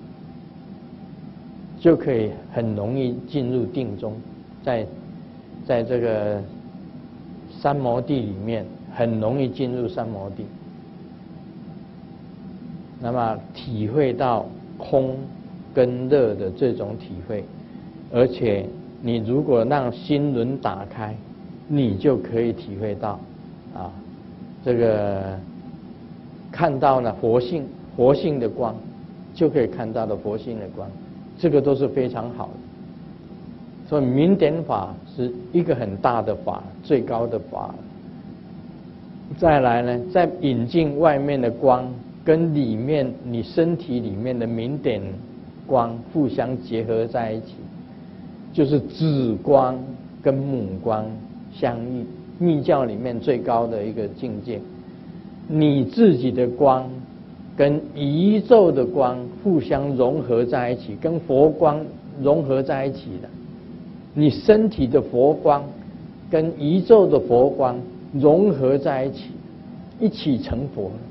Speaker 1: 就可以很容易进入定中，在在这个三摩地里面，很容易进入三摩地，那么体会到空跟乐的这种体会，而且。你如果让心轮打开，你就可以体会到，啊，这个看到了佛性，佛性的光，就可以看到了佛性的光，这个都是非常好的。所以明点法是一个很大的法，最高的法。再来呢，再引进外面的光，跟里面你身体里面的明点光互相结合在一起。就是子光跟母光相遇，密教里面最高的一个境界。你自己的光跟宇宙的光互相融合在一起，跟佛光融合在一起的。你身体的佛光跟宇宙的佛光融合在一起，一起成佛了。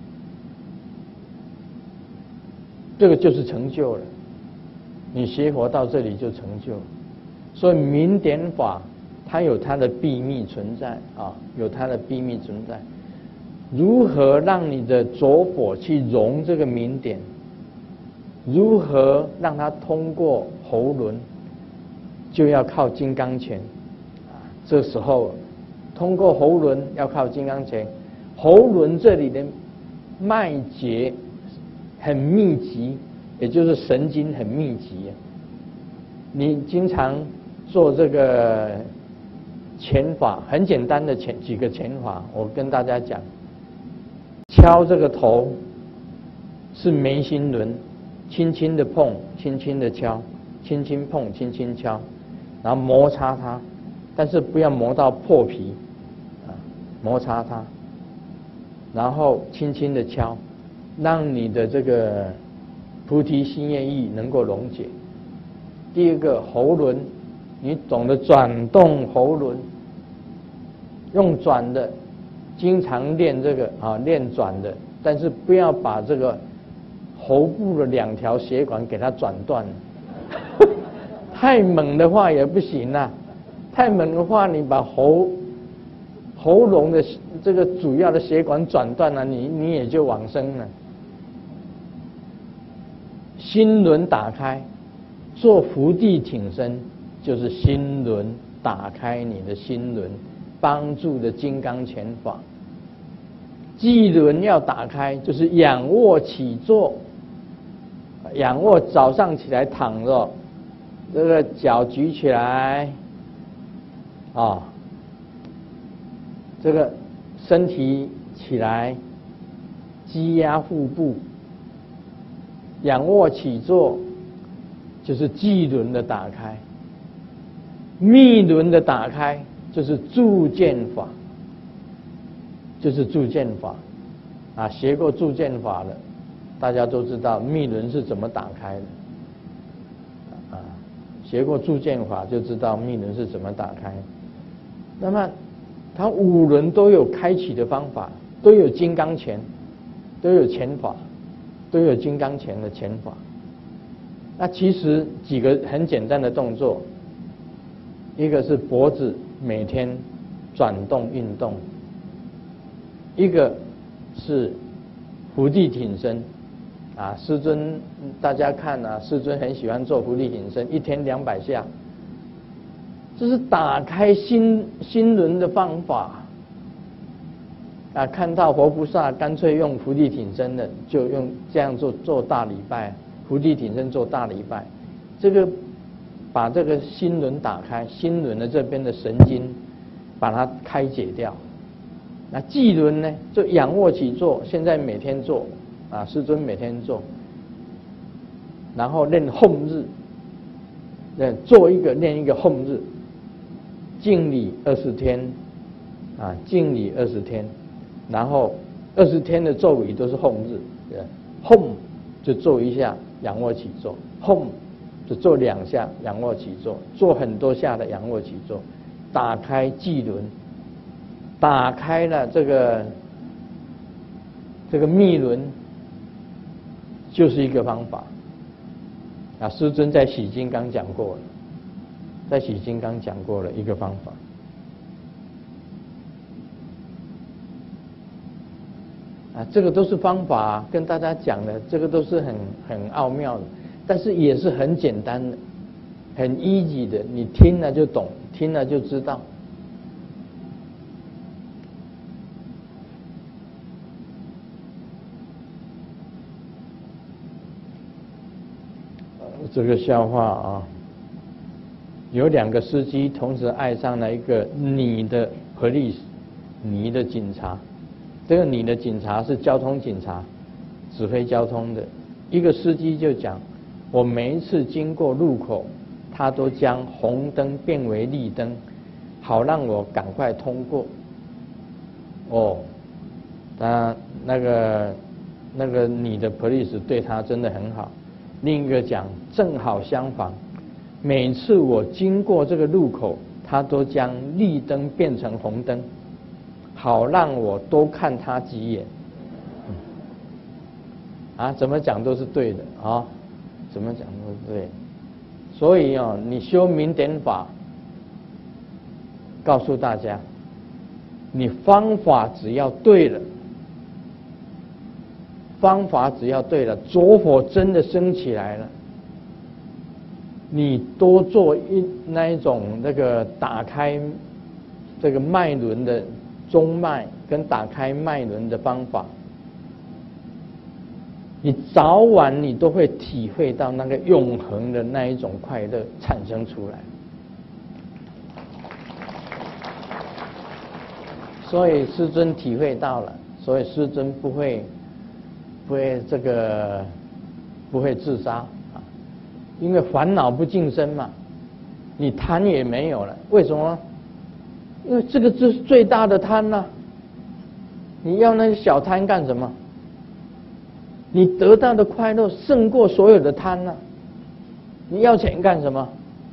Speaker 1: 这个就是成就了。你学佛到这里就成就，所以明点法它有它的秘密存在啊，有它的秘密存在。如何让你的着火去融这个明点？如何让它通过喉轮？就要靠金刚拳啊。这时候通过喉轮要靠金刚拳，喉轮这里的脉结很密集，也就是神经很密集。你经常做这个拳法，很简单的拳几个拳法，我跟大家讲，敲这个头是眉心轮，轻轻的碰，轻轻的敲，轻轻碰，轻轻敲，然后摩擦它，但是不要磨到破皮，啊，摩擦它，然后轻轻的敲，让你的这个菩提心愿意能够溶解。第二个喉轮，你懂得转动喉轮，用转的，经常练这个啊，练转的，但是不要把这个喉部的两条血管给它转断了，太猛的话也不行啊，太猛的话你把喉喉咙的这个主要的血管转断了，你你也就往生了。心轮打开。做伏地挺身就是心轮打开你的心轮，帮助的金刚拳法。际轮要打开，就是仰卧起坐。仰卧早上起来躺着，这个脚举起来，啊，这个身体起来，积压腹部，仰卧起坐。就是际轮的打开，密轮的打开就是铸剑法，就是铸剑法，啊，学过铸剑法的，大家都知道密轮是怎么打开的，啊，学过铸剑法就知道密轮是怎么打开。那么，它五轮都有开启的方法，都有金刚拳，都有拳法，都有金刚拳的拳法。那其实几个很简单的动作，一个是脖子每天转动运动，一个是伏地挺身，啊，师尊大家看啊，师尊很喜欢做伏地挺身，一天两百下，这是打开心心轮的方法。啊，看到佛菩萨干脆用伏地挺身的，就用这样做做大礼拜。伏地挺身做大礼拜，这个把这个心轮打开，心轮的这边的神经把它开解掉。那际轮呢，就仰卧起坐，现在每天做啊，师尊每天做，然后练吽日，练做一个练一个吽日，敬礼二十天，啊，敬礼二十天，然后二十天的咒语都是吽日，吽就做一下。仰卧起坐，吽就做两下仰卧起坐，做很多下的仰卧起坐，打开际轮，打开了这个这个密轮，就是一个方法。啊，师尊在洗金刚讲过了，在洗金刚讲过了一个方法。啊，这个都是方法，跟大家讲的，这个都是很很奥妙的，但是也是很简单的，很 easy 的，你听了就懂，听了就知道。这个笑话啊，有两个司机同时爱上了一个女的 police， 女的警察。这个女的警察是交通警察，指挥交通的。一个司机就讲，我每一次经过路口，他都将红灯变为绿灯，好让我赶快通过。哦，他那个那个女的 police 对他真的很好。另一个讲，正好相反，每次我经过这个路口，他都将绿灯变成红灯。好让我多看他几眼，啊，怎么讲都是对的啊，怎么讲都是对的。所以哦，你修明点法，告诉大家，你方法只要对了，方法只要对了，着火真的升起来了，你多做一那一种那个打开这个脉轮的中脉跟打开脉轮的方法，你早晚你都会体会到那个永恒的那一种快乐产生出来。所以师尊体会到了，所以师尊不会不会这个不会自杀啊，因为烦恼不净身嘛，你贪也没有了。为什么？因为这个就是最大的贪呐、啊。你要那些小贪干什么？你得到的快乐胜过所有的贪呐、啊。你要钱干什么？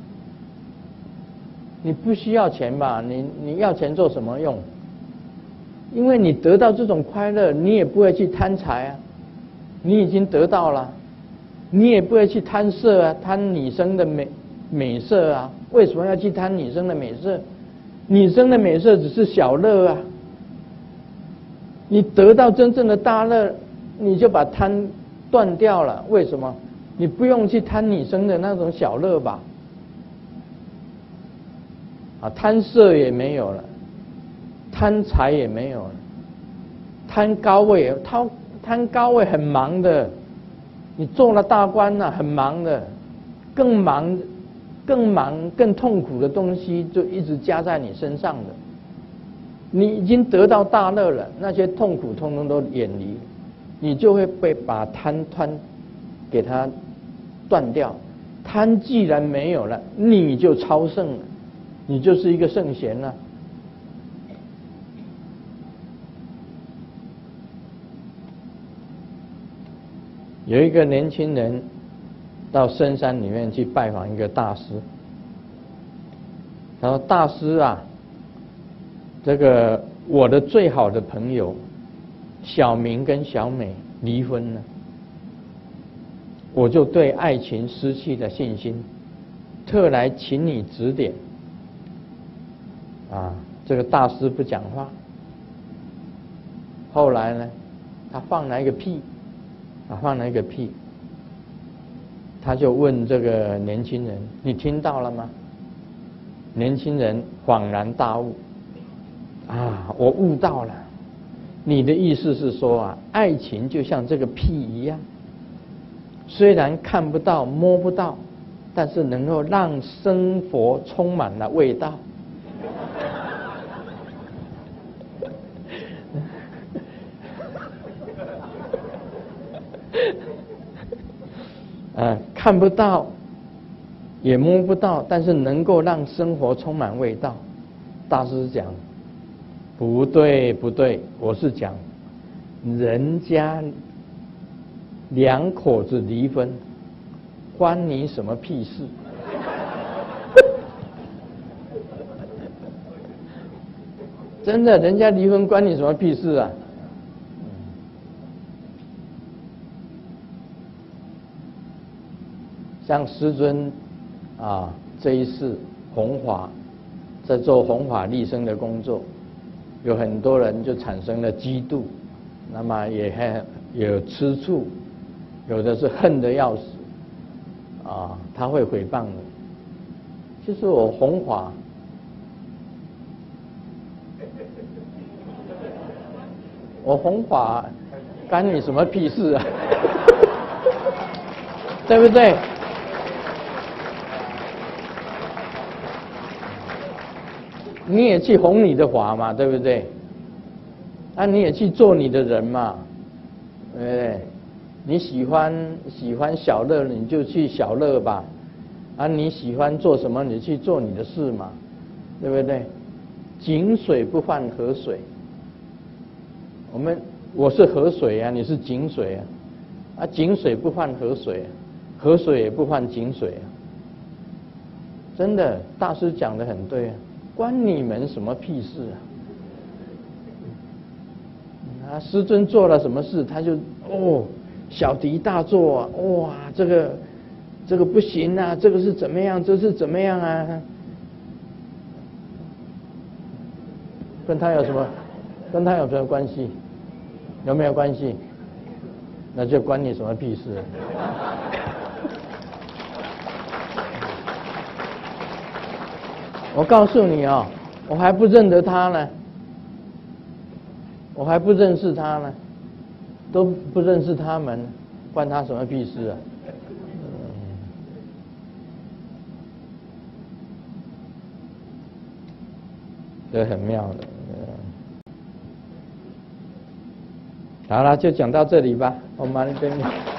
Speaker 1: 你不需要钱吧？你你要钱做什么用？因为你得到这种快乐，你也不会去贪财啊，你已经得到了，你也不会去贪色啊，贪女生的美美色啊。为什么要去贪女生的美色？女生的美色只是小乐啊。你得到真正的大乐，你就把贪断掉了。为什么？你不用去贪女生的那种小乐吧？啊，贪色也没有了。贪财也没有了，贪高位，贪贪高位很忙的，你做了大官了、啊，很忙的，更忙、更忙、更痛苦的东西就一直加在你身上的。你已经得到大乐了，那些痛苦通通都远离，你就会被把贪贪给它断掉。贪既然没有了，你就超胜了，你就是一个圣贤了。有一个年轻人到深山里面去拜访一个大师，他说：“大师啊，这个我的最好的朋友小明跟小美离婚了，我就对爱情失去了信心，特来请你指点。”啊，这个大师不讲话。后来呢，他放了一个屁。啊，放了一个屁，他就问这个年轻人：“你听到了吗？”年轻人恍然大悟：“啊，我悟到了，你的意思是说啊，爱情就像这个屁一样，虽然看不到、摸不到，但是能够让生活充满了味道。”呃，看不到，也摸不到，但是能够让生活充满味道。大师讲，不对，不对，我是讲，人家两口子离婚，关你什么屁事？真的，人家离婚关你什么屁事啊？像师尊啊，这一世弘法，在做弘法利生的工作，有很多人就产生了嫉妒，那么也还有吃醋，有的是恨得要死，啊，他会诽谤的。就是我弘法，我弘法，干你什么屁事啊？对不对？你也去弘你的法嘛，对不对？啊，你也去做你的人嘛，对不对？你喜欢喜欢小乐，你就去小乐吧。啊，你喜欢做什么，你去做你的事嘛，对不对？井水不犯河水。我们我是河水啊，你是井水啊，啊，井水不犯河水，河水也不犯井水啊。真的，大师讲得很对啊。关你们什么屁事啊！啊，师尊做了什么事，他就哦小题大做啊！哇，这个这个不行啊，这个是怎么样？这是怎么样啊？跟他有什么？跟他有什么关系？有没有关系？那就关你什么屁事啊！我告诉你啊、哦， 我还不认得他呢，我还不认识他呢，都不认识他们，关他什么屁事啊？这很妙的。好了，就讲到这里吧，我们这边。